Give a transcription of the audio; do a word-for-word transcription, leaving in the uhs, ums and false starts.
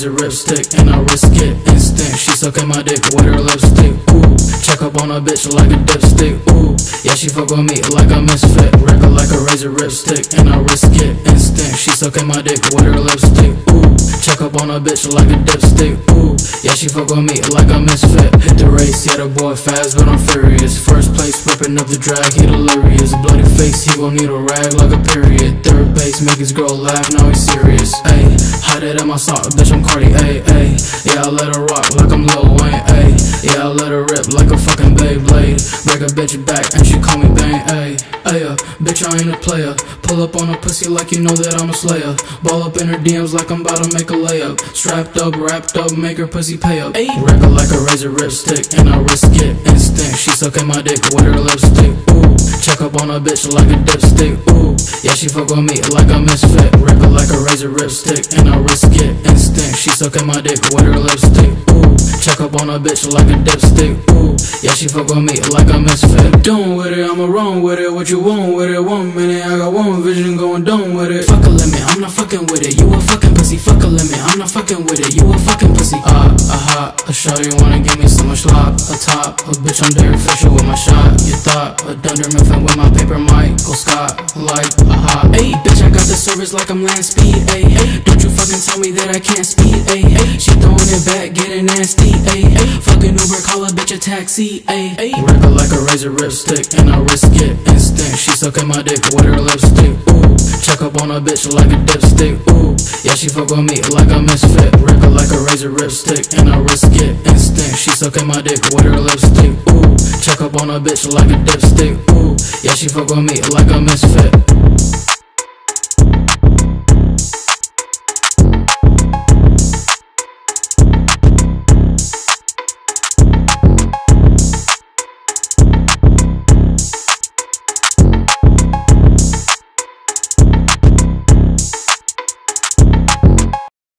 razor ripstick and I risk it. Instinct, she sucking my dick with her lipstick. Ooh, check up on a bitch like a dipstick. Ooh, yeah, she fuck with me like a misfit. Wreck her like a razor ripstick and I risk it. Instinct, she sucking my dick with her lipstick. Ooh, check up on a bitch like a dipstick. Ooh, yeah, she fuck with me like a misfit. Hit the race, yeah, the boy fast, but I'm furious. First place, ripping up the drag, he delirious. Bloody face, he gon' need a rag like a period. Third base, make his girl laugh, now he's serious. Ayy, hide it in my sock, bitch, I'm Carti, ayy, ayy. Yeah, I let her rock like I'm Lil Wayne, ayy. Yeah, I let her rip like a fucking Beyblade. Break a bitch back and she call me bane, ayy. Ayy, bitch, I ain't a player. Pull up on a pussy like you know that I'm a slayer. Ball up in her D Ms like I'm about to make a layup. Strapped up, wrapped up, make her pussy pay up. Ayy, wreck her like a razor ripstick and I risk it. Instinct, she sucking my dick with her lipstick. Ooh, check up on a bitch like a dipstick. Ooh, yeah, she fuck with me like a misfit. Wreck her like a razor ripstick and I risk it. Instinct, she sucking my dick with her lipstick. Ooh, check up on a bitch like a dipstick. Ooh, yeah, she fuck with me like a misfit. Done with it, I'ma run with it. What you want with it? One minute, I got one vision going done with it. Fuck a limit, I'm not fucking with it. You a fucking pussy. Fuck a limit, I'm not fucking with it. You a fucking pussy. Ah, uh, a hot, a shawty wanna give me so much slop. A top, a bitch, I'm Derek Fisher with my shot. You thought a dunder miffin with my paper mic. Go Scott, like a hot. Ayy, bitch, I got the service like I'm land speed. Ayy, ayy, don't you fucking tell me that I can't speed. Ayy, ayy, she throwing it back, getting nasty. Ayy, ayy, fucking Uber, call a bitch a taxi. Ayy, ayy, wreck her like a razor ripstick and I risk it. Instinct, she sucking my dick with her lipstick. Ooh, check up on a bitch like a dipstick. Ooh, yeah, she fuck with me like a misfit. Wreck her like a razor ripstick and I risk it. Instinct, she sucking my dick with her lipstick. Ooh, check up on a bitch like a dipstick. Ooh, yeah, she fuck with me like a misfit.